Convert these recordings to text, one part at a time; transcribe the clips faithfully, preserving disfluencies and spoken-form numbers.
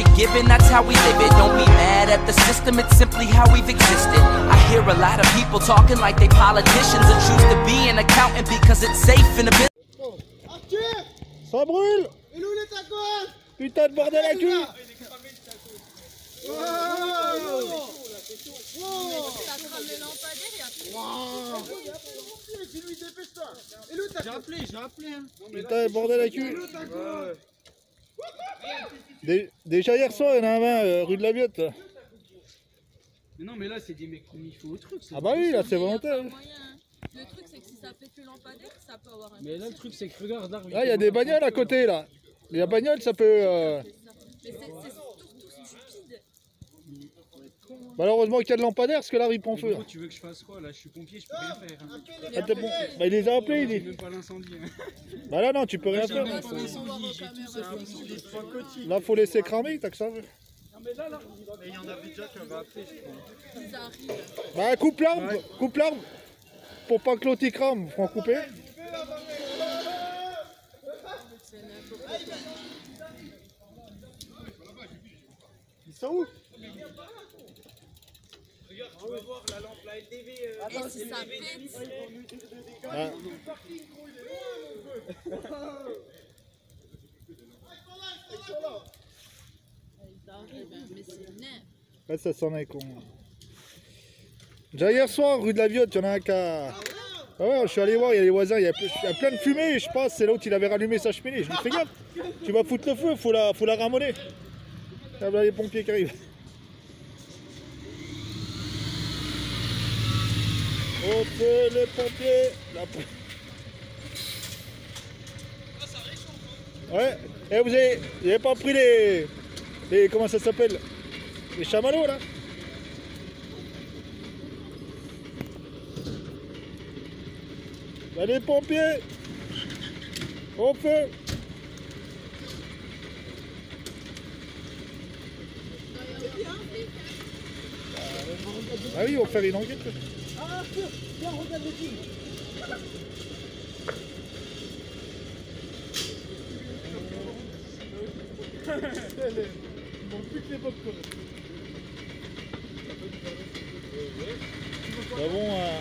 you're given, that's how we live it. Don't be mad at the system, it's simply how we've existed. I hear a lot of people talking like they politicians and choose to be an accountant because it's safe in a business. Arthur, ça brûle. il est où les tacos? Putain de bordel à cul. Wow. Ça crame les lampadaires et après. Wow. Dis-lui, dépêche-toi. Et l'autre taco? J'ai appelé, j'ai appelé. Hein. Putain de bordel à cul. Dé déjà hier soir, il y en a un vingt euh, rue de la Viotte. Mais non, mais là, c'est des mecs qui mis feu au truc. Ah bah oui, là c'est volontaire. Le truc, c'est que si ça fait que lampadaire, ça peut avoir un. Mais là, le truc, c'est que regarde, là. Là, il y a des bagnoles à côté là. Les bagnoles, ça peut. Euh... Mais c'est surtout stupide. Malheureusement qu'il y a de lampadaire parce que là il prend feu. Gros, tu veux que je fasse quoi? Là, je suis pompier, je peux rien faire. Hein. Ah, bon. Bah, il les a appelés, il J'ai est. même pas l'incendie. Hein. Bah là non, tu peux rien J'ai faire. même pas l'incendie, j'ai tout ça. J'ai trois cotis. Là faut laisser cramer, t'as que ça. Non, mais là, là. Mais il y en avait déjà qui avaient appelé, je crois. Ils arrivent. Bah coupe l'arbre, ouais. coupe l'arbre. Pour pas que l'autre y crame, faut en couper. Ils sont où? Regarde, tu vas voir la lampe, la L D V. Euh... Et si ça pète. Ah. Mais c'est net. Ouais, ça s'en est con. Déjà hier soir, rue de la Viotte, il y en a un qui a... Ah ouais, je suis allé voir, il y a les voisins, il y a, il y a plein de fumée, je pense, c'est l'autre, il avait rallumé sa cheminée. Je lui ai dit, fais gaffe, tu vas foutre le feu, faut la, faut la ramoner. Là, voilà les pompiers qui arrivent. Au feu, les pompiers. La... Ouais, et vous avez, vous avez pas pris les... les comment ça s'appelle? Les chamallows là? Là, les pompiers! Au feu! Ah oui, on va faire une enquête. Ah Arthur, viens, regarde le tigre. Ils m'ont plus que les popcorn. Nous avons un...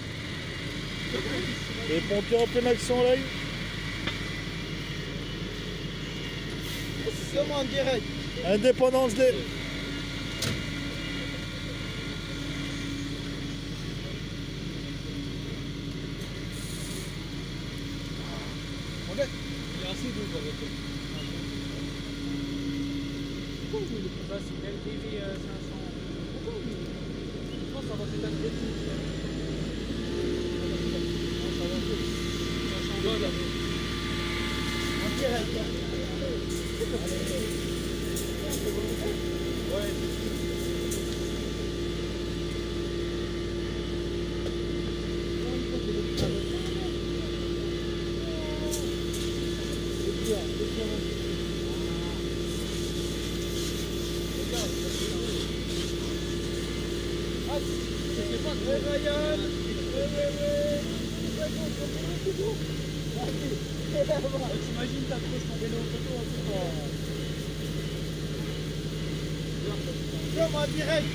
les pompiers en pleine action là. Comment en direct? Indépendance des... Il y a assez d'eau dans votre. Ça, c'est L D V cinq cents. Je pense que ça va faire un peu tout. Ça s'en va là. En direct. Ouais. T'imagines, t'approches ton vélo au poteau en tout cas. Viens, en direct.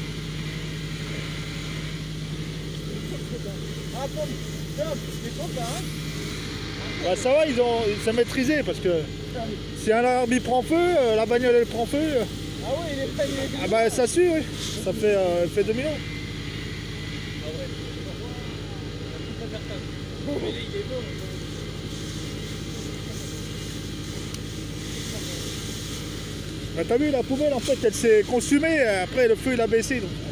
Ah bon, viens, c'est bon là, hein? Bah ça va, ils ont, c'est maîtrisé parce que si un arbre il prend feu, euh, la bagnole elle prend feu. Euh, Ah ouais, il est prêt, il est ah bah ça suit, oui. Ça fait, euh, fait deux mille ans. Ah ouais. Mais là, il est bon. Bah, t'as vu la poubelle en fait elle s'est consumée, après le feu il a baissé donc.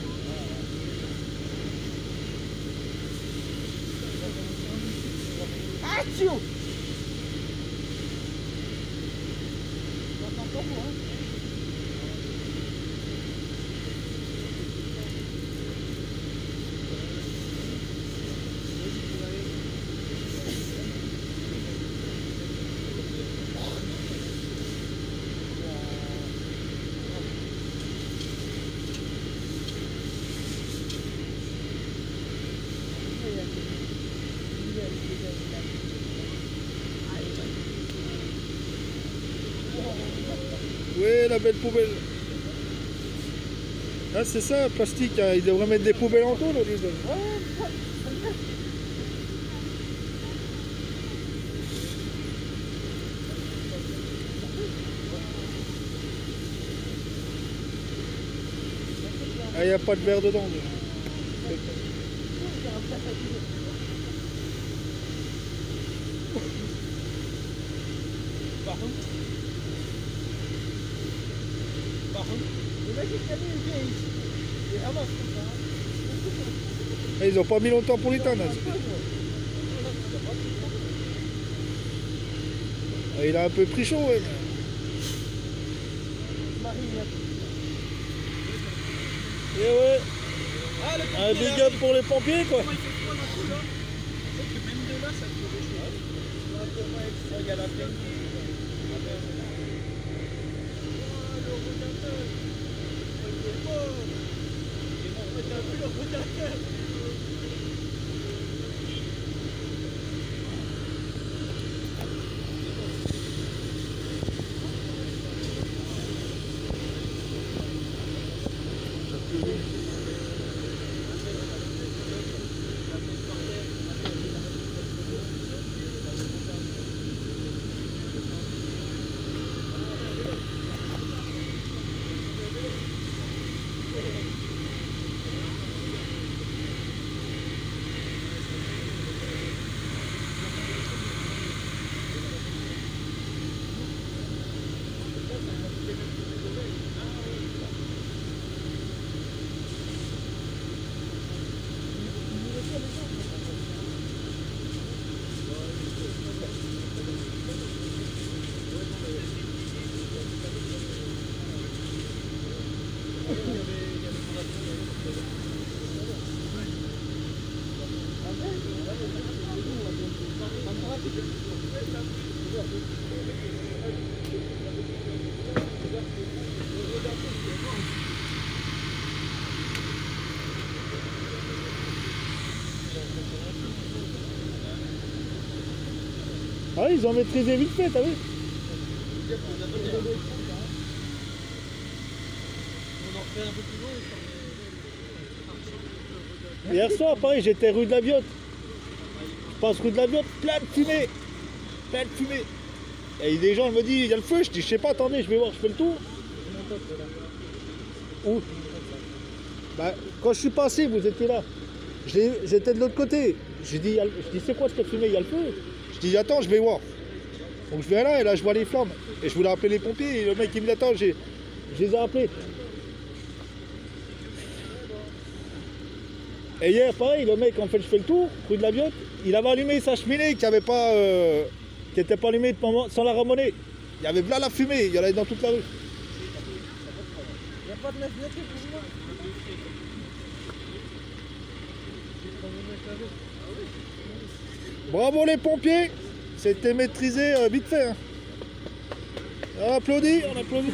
Attention! Oui, la belle poubelle. Ah, c'est ça, plastique, hein. Ils devraient mettre des poubelles en tôle au lieu de... Ah, il n'y a pas de verre dedans. Par contre, par contre, le mec il vient ici, il ramasse comme ça. Ah, ils ont pas mis longtemps pour l'éteindre. Ah, il a un peu pris chaud, ouais. Et ouais, un big up pour les pompiers, quoi. Comment il fait froid dans tout là? C'est que même de là ça te fait chaud. Il y a la plaine. Ah oui, ils ont maîtrisé vite fait, t'as vu? Hier soir, pareil, j'étais rue de la Viotte. Je passe rue de la Viotte, plein de fumée. Plein de fumée. Et des gens me disent, il y a le feu. Je dis, je sais pas, attendez, je vais voir, je fais le tour. Où? Bah, quand je suis passé, vous étiez là. J'étais de l'autre côté. J'ai dit, je dis, c'est quoi cette fumée? Il y a le feu. Je dis, attends, je vais voir. Donc je viens là et là je vois les flammes. Et je voulais appeler les pompiers et le mec il me dit, attends, je les ai appelés. Et hier, pareil, le mec, en fait, je fais le tour, rue de la Viotte, il avait allumé sa cheminée qui avait pas, euh, qui n'était pas allumée sans la ramener. Il y avait là la fumée, il y en avait dans toute la rue. Il n'y a pas de neuf mètres pour moi. Bravo les pompiers, c'était maîtrisé euh, vite fait. Hein. On applaudit, on applaudit.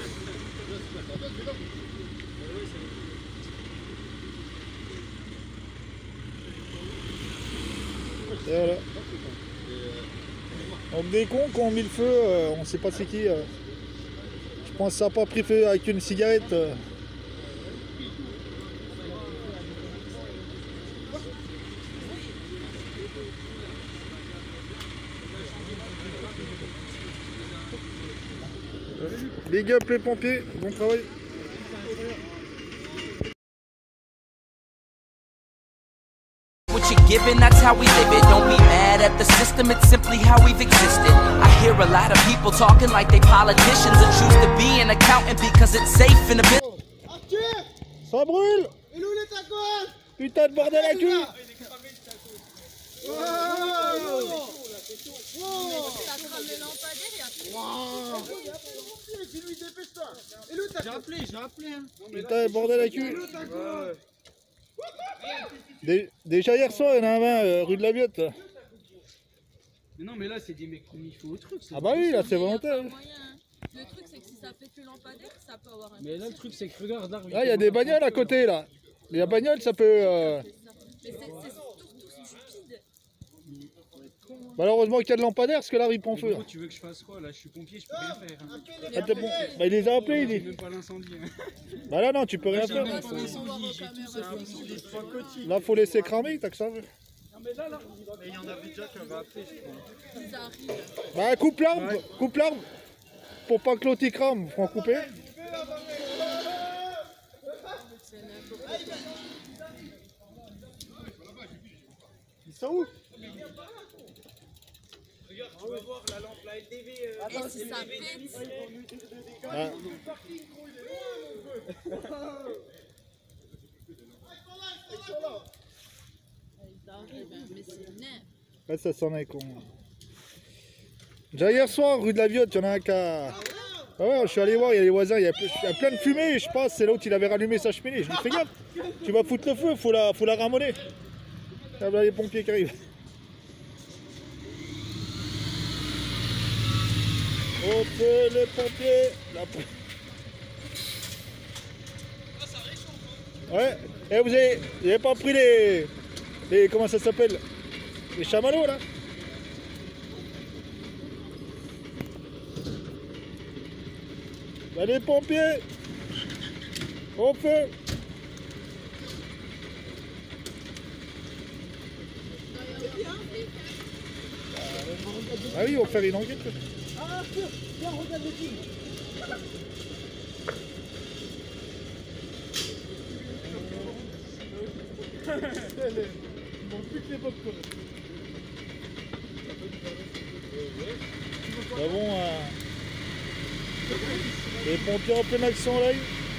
Et voilà. Donc des cons qui ont mis le feu, euh, on sait pas c'est qui. Euh. Je pense que ça n'a pas pris feu avec une cigarette. Euh. Big up les pompiers, bon travail. What you're given, that's how we live it. Don't be mad at the system, it's simply how we've existed. I hear a lot of people talking like they politicians and choose to be an accountant because it's safe in a bit. Arthur! Ça brûle! Il est où les tacos? Putain de bordel à cul! Ça crame les lampadaires et après. Dis-lui, dépêche-toi! Et le J'ai appelé, j'ai appelé. Hein. Putain de bordel à cul! Dé déjà hier soir, il y en a un vingt euh, rue de la Viotte. Là. Mais non, mais là, c'est des mecs qui ont mis feu au truc. Ah bah oui, là c'est volontaire. Moyen, hein. Le truc, c'est que si ça fait plus lampadaire, ça peut avoir un. Mais là, le truc, c'est que regarde là. Là, il y a des bagnoles à côté là. Les bagnoles, ça peut. Euh... Mais c'est surtout tout stupide. Malheureusement qu'il y a de lampadaire, parce que là il prend feu. Mais Là. gros, tu veux que je fasse quoi? Là, je suis pompier, je peux rien faire. Hein. Ah, t'es bon. Bah, il les a appelés, il J'ai dit. même pas l'incendie. Hein. Bah là non, tu peux rien J'ai faire. même pas l'incendie, j'ai tout ça. Là faut laisser cramer, t'as que ça. Non, mais là, là, il y en avait déjà qui avaient appelé, je crois. Ils arrivent. Bah coupe l'arbre, coupe l'arbre. Pour pas que l'autre y crame, faut en couper. C'est n'importe quoi. Ils sont où? Regarde, tu vas voir la lampe, la L D V. Euh... Et si ça pète, Ah. ils arrivent, hein, mais c'est n'importe. Là ça s'en est con. Déjà hier soir, rue de la Viotte, il y en a un qui a... Ah ouais, je suis allé voir, il y a les voisins, il y a, ple- il y a plein de fumée, je pense, c'est l'autre, il avait rallumé sa cheminée. Je lui fais gaffe, tu vas foutre le feu, faut la, faut la ramoner. Là, voilà les pompiers qui arrivent. Au feu, les pompiers. La... Ouais, et vous avez, vous avez pas pris les, les... Comment ça s'appelle? Les chamallows là? Là, les pompiers. Au feu. Ah oui, on va faire une enquête. Ah, tiens, tiens, regarde le film. Ils manquent plus que les popcorn. Nous avons euh, les pompiers en pleine action là.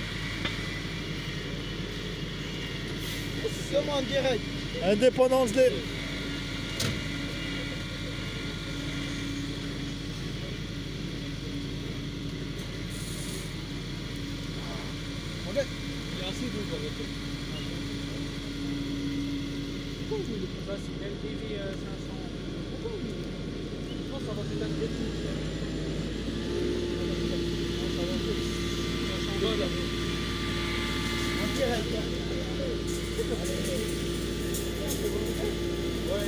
C'est comment en direct? Indépendance des... Il y a assez d'eau dans votre. Ça, c'est une L D V euh, cinq cents. Je pense que ça va peut-être être tout. Non, ça va être. Ça s'en va là. En direct. Ouais.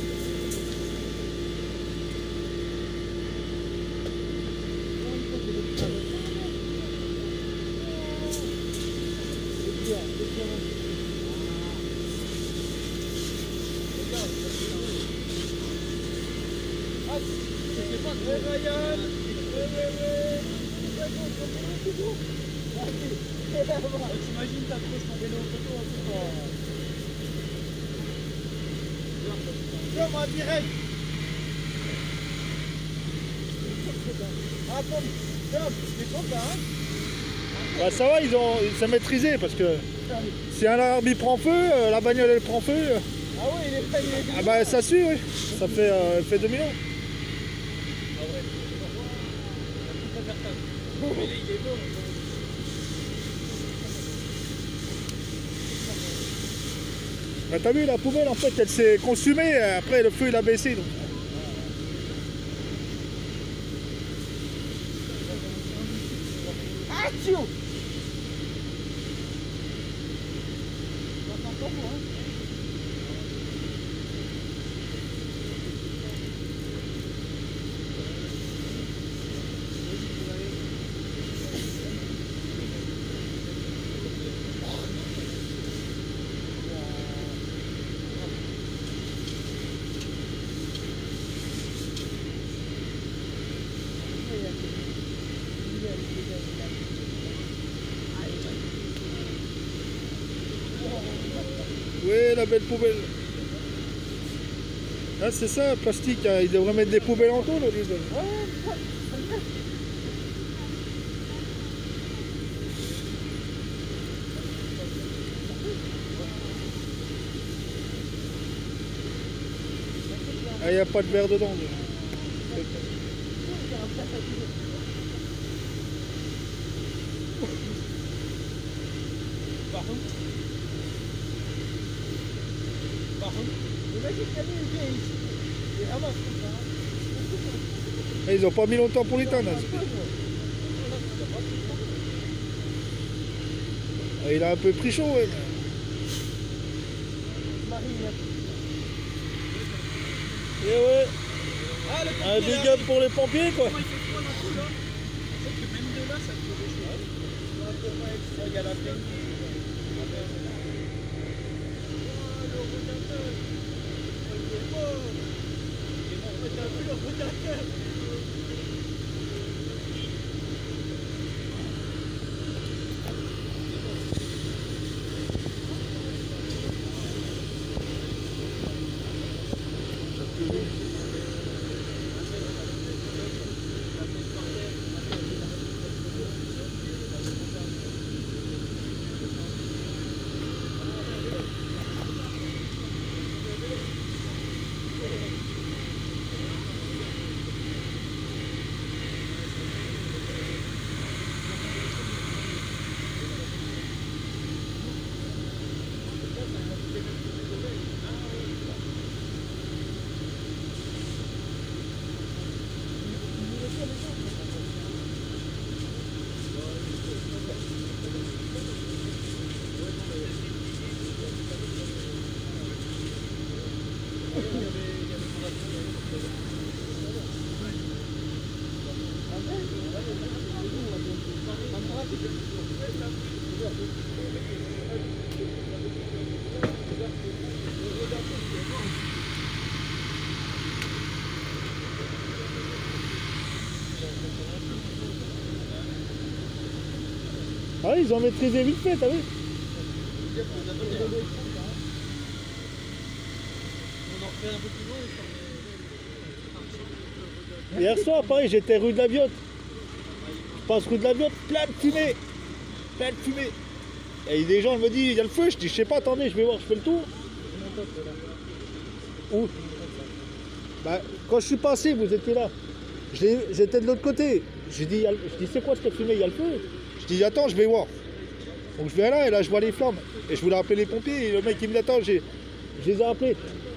T'imagines, t'approches ton vélo au poteau en tout cas. Comme en direct. Ah bon, tiens, c'est comme ça, hein? Bah ça va, ils ont, c'est maîtrisé parce que si un arbre il prend feu, euh, la bagnole elle prend feu. euh, Ah oui, il est prêt, il est Ah bah ça suit, oui. Ça fait, euh, fait deux millions. Mais là, il est beau. Bah t'as vu la poubelle en fait elle s'est consumée, après le feu il a baissé donc. Action! Oui la belle poubelle. Ah c'est ça, plastique, hein. Ils devraient mettre des poubelles en tôle au lieu de... Ah il n'y a pas de verre dedans. Par contre. Par contre. Le mec il traîne, il vient ici. Il ramasse comme ça. Ah, ils ont pas mis longtemps pour l'éteindre. Hein. Ah, il a un peu pris chaud, ouais. Marie, il a Et ouais. Un big up pour les pompiers quoi. Comment il fait froid dans tout là? C'est que même de là, ça te fait chaud. Il y a la plaine. Ah oui, ils ont maîtrisé vite fait, t'as vu? Hier soir, pareil, j'étais rue de la Viotte. Je passe rue de la Viotte, plein de fumée. Plein de fumée. Et des gens me disent, il y a le feu. Je dis, je sais pas, attendez, je vais voir, je fais le tour. Où? Bah, quand je suis passé, vous étiez là. J'étais de l'autre côté. Je dis, je dis c'est quoi cette fumée? Il y a le feu. Je dis, attends, je vais voir. Donc je vais là et là je vois les flammes. Et je voulais appeler les pompiers et le mec il me dit, attends, je les ai appelés.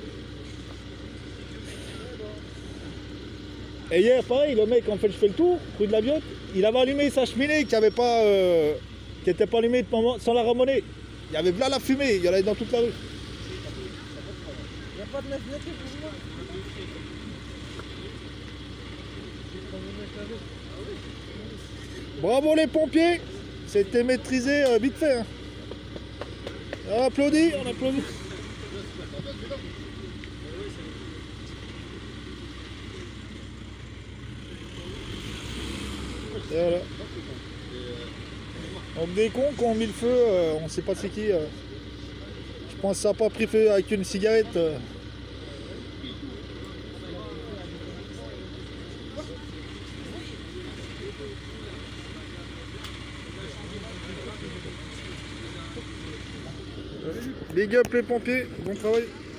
Et hier, pareil, le mec, en fait, je fais le tour, rue de la Viotte, il avait allumé sa cheminée qui avait pas, euh, qui n'était pas allumée sans la ramoner. Il y avait là la fumée, il y en avait dans toute la rue. Il n'y a pas de neuf mètres pour moi. Bravo les pompiers, c'était maîtrisé euh, vite fait. Hein. On applaudit, on applaudit. Et voilà. Donc des cons qui ont mis le feu, euh, on sait pas c'est qui. Euh. Je pense que ça n'a pas pris feu avec une cigarette. Euh. Big up les pompiers, bon travail.